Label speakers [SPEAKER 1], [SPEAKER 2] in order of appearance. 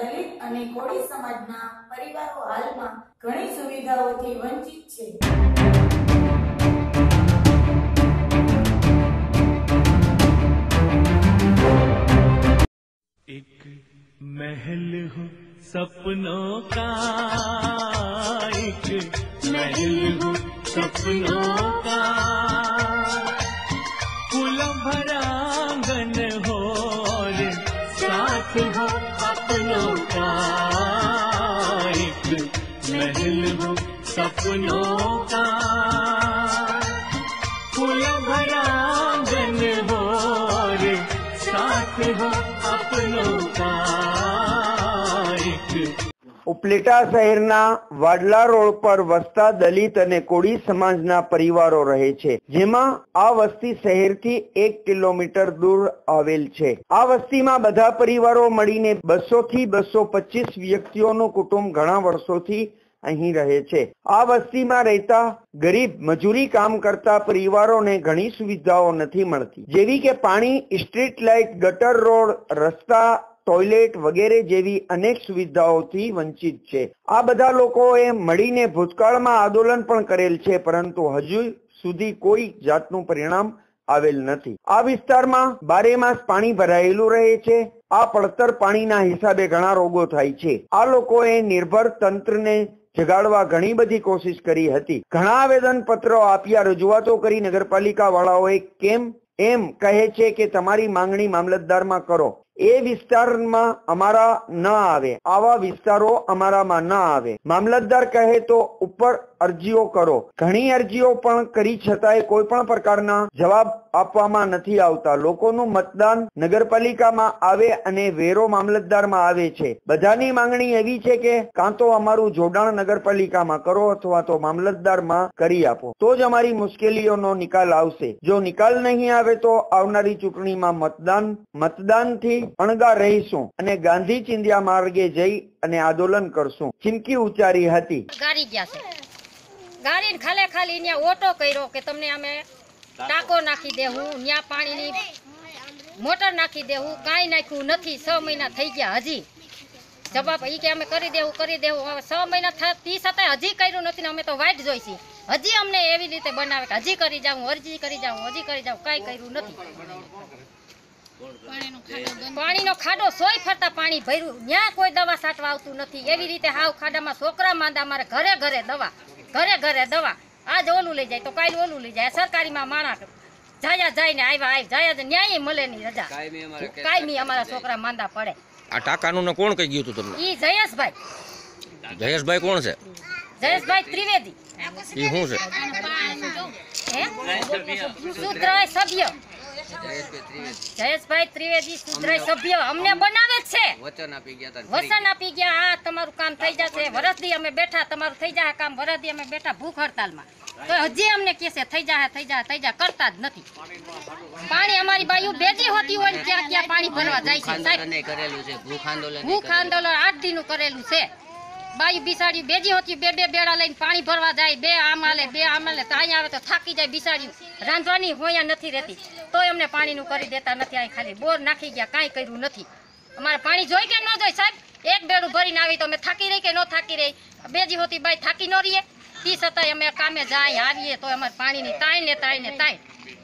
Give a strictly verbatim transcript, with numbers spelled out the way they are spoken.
[SPEAKER 1] દલિત અને કોળી સમાજના પરિવારો હાલમાં ઘણી સુવિધાઓથી વંચિત છે।
[SPEAKER 2] एक महल हो सपनों का, एक महल हो सपनों का, फूल भरा आंगन हो और साथ हो अपनों का, एक महल हो सपनों का, फूल भरा आंगन हो और साथ हो
[SPEAKER 3] ઉપલેટા શહેરના વાડલા રોડ પર વસતા દલિત અને કોળી સમાજના પરિવારો રહે છે, જેમાં આ વસ્તી શહેરથી એક કિલોમીટર દૂર આવેલ છે। આ વસ્તીમાં બધા પરિવારો મળીને બસો થી બસો પચીસ વ્યક્તિઓનું કુટુંબ ઘણા વર્ષોથી અહીં રહે છે। આ વસ્તીમાં રહેતા ગરીબ મજૂરી કામ કરતા પરિવારોને ઘણી સુવિધાઓ નથી મળતી, જેવી કે પાણી, સ્ટ્રીટ લાઇટ, ગટર રોડ, રસ્તા, ટોયલેટ વગેરે જેવી અનેક સુવિધાઓથી વંચિત છે। આ બધા લોકોએ મળીને ભૂતકાળમાં આંદોલન પણ કરેલ છે, પરંતુ હજુ સુધી કોઈ જાતનું પરિણામ આવેલ નથી। આ વિસ્તારમાં બારે માસ પાણી ભરાયેલું રહે છે। આ પડતર પાણીના હિસાબે ઘણા રોગો થાય છે। આ લોકોએ નિર્ભર તંત્રને જગાડવા ઘણી બધી કોશિશ કરી હતી। ઘણા આવેદન પત્રો આપ્યા, રજૂઆતો કરી। નગરપાલિકા વાળાઓએ કેમ એમ કહે છે કે તમારી માંગણી મામલતદારમાં કરો। એ વિસ્તારમાં અમારા ન આવે, આવા વિસ્તારો અમારામાં ન આવે। મામલતદાર કહે તો ઉપર અરજીઓ કરો। ઘણી અરજીઓ પણ કરી છતાંય કોઈ પણ પ્રકારના જવાબ આપવામાં નથી આવતા। લોકોનું મતદાન નગરપાલિકામાં આવે અને વેરો મામલતદારમાં આવે છે। બધાની માંગણી એવી છે કે કાં તો અમારું જોડાણ નગરપાલિકામાં કરો અથવા તો મામલતદારમાં કરી આપો, તો જ અમારી મુશ્કેલીઓનો નિકાલ આવશે। જો નિકાલ નહીં આવે તો આવનારી ચૂંટણીમાં મતદાન મતદાનથી અણગા રહીશું અને ગાંધી ચિંધ્યા માર્ગે જઈ અને આંદોલન કરશું, ચીમકી ઉચ્ચારી હતી।
[SPEAKER 4] ગાડી ગયા છે, ગાડીને ખાલે ખાલી ત્યાં ઓટો કર્યો કે તમને અમે ટાંકો નાખી દેવું, ત્યાં પાણીની મોટર નાખી દેવું, કાંઈ નાખ્યું નથી। છ મહિના થઈ ગયા, હજી જવાબ એ કે અમે કરી દેવું કરી દેવું હવે છ મહિના તી છતાંય હજી કર્યું નથી ને અમે તો વાઇટ જોઈશી। હજી અમને એવી રીતે બનાવે કે હજી કરી જાઉં, અરજી કરી જાઉં, હજી કરી જાઉં, કાંઈ કર્યું નથી। પાણીનો ખાડો સોય ફરતા પાણી ભર્યું, ત્યાં કોઈ દવા છાંટવા આવતું નથી। એવી રીતે હાવ ખાડામાં છોકરા માંદા, મારે ઘરે ઘરે દવા, ઘરે ઘરે દવા। આજ ઓલું લઈ જાય તો કાલ ઓલું લઈ જાય। સરકારીમાં માણસ જાયા જાય ને આવ્યા આવી જાયા ન્યાય મળે ની રજા, કાયમી અમારા છોકરા માંદા પડે।
[SPEAKER 5] આ ટાકાનું કોણ કહી ગયું હતું તમને?
[SPEAKER 4] ઈ જયેશભાઈ।
[SPEAKER 5] જયેશભાઈ કોણ છે?
[SPEAKER 4] જયેશભાઈ ત્રિવેદી।
[SPEAKER 5] ઈ શું છે?
[SPEAKER 4] સુધરાય સભ્ય જયેશભાઈ ત્રિવેદી સુધરાય સભ્ય અમને બનાવે છે। વચન આપી ગયા હતા, વચન આપી ગયા આ તમારું કામ થઈ જશે, વરસદી અમે બેઠા, તમારું થઈ જાય કામ, વરસદી અમે બેઠા ભૂખ હડતાલમાં, તો હજી અમને કે છે થઈ જાય થઈ જાય થઈ જાય, કરતા જ નથી। પાણી અમારી બાયુ બેજી હોતી હોય ને ક્યાં ક્યાં પાણી ભરવા જાય છે સાહેબ। ભૂખ આંદોલન આઠ દિન નું કરેલું છે। બાયુ બિસાડી બેજી હોતી બે બે બેડા લઈને પાણી ભરવા જાય, બે આમ હાલે બે આમ હાલે, તો અહીંયા આવે તો થાકી જાય બિસાડી, રાંધવાની હોયા નથી રહેતી, તોય અમને પાણીનું કરી દેતા નથી। અહીં ખાલી બોર નાખી ગયા, કાંઈ કર્યું નથી। અમારે પાણી જોઈ કે ન જોઈ સાહેબ? એક બેડું ભરીને આવી તો અમે થાકી રહી કે ન થાકી રહી? બેજી હોતી બાઈ થાકી ન રહીએ? તી છતાંય અમે કામે જાય આવીએ તો અમારે પાણીની તાઈ ને તાઈ ને તાઈ।